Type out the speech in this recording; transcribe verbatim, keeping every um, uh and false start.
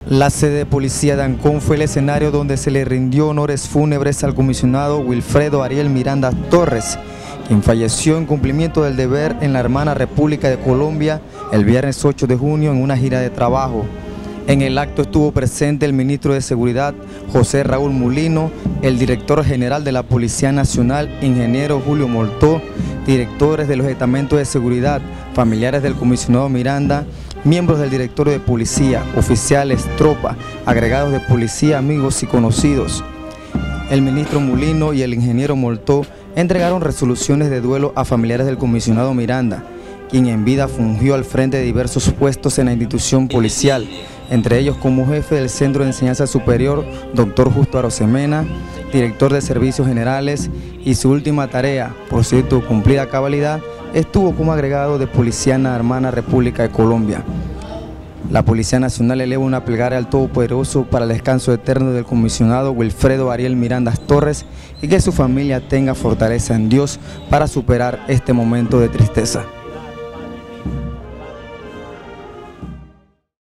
La sede de policía de Ancón fue el escenario donde se le rindió honores fúnebres al comisionado Wilfredo Ariel Miranda Torres, quien falleció en cumplimiento del deber en la hermana República de Colombia el viernes ocho de junio en una gira de trabajo. En el acto estuvo presente el ministro de Seguridad, José Raúl Mulino, el director general de la Policía Nacional, ingeniero Julio Moltó, directores de los estamentos de seguridad, familiares del comisionado Miranda, miembros del directorio de policía, oficiales, tropa, agregados de policía, amigos y conocidos. El ministro Mulino y el ingeniero Moltó entregaron resoluciones de duelo a familiares del comisionado Miranda, quien en vida fungió al frente de diversos puestos en la institución policial, entre ellos como jefe del Centro de Enseñanza Superior, doctor Justo Arosemena, director de Servicios Generales, y su última tarea, por cierto cumplida a cabalidad, estuvo como agregado de Policía en la hermana República de Colombia. La Policía Nacional eleva una plegaria al Todopoderoso para el descanso eterno del comisionado Wilfredo Ariel Miranda Torres y que su familia tenga fortaleza en Dios para superar este momento de tristeza.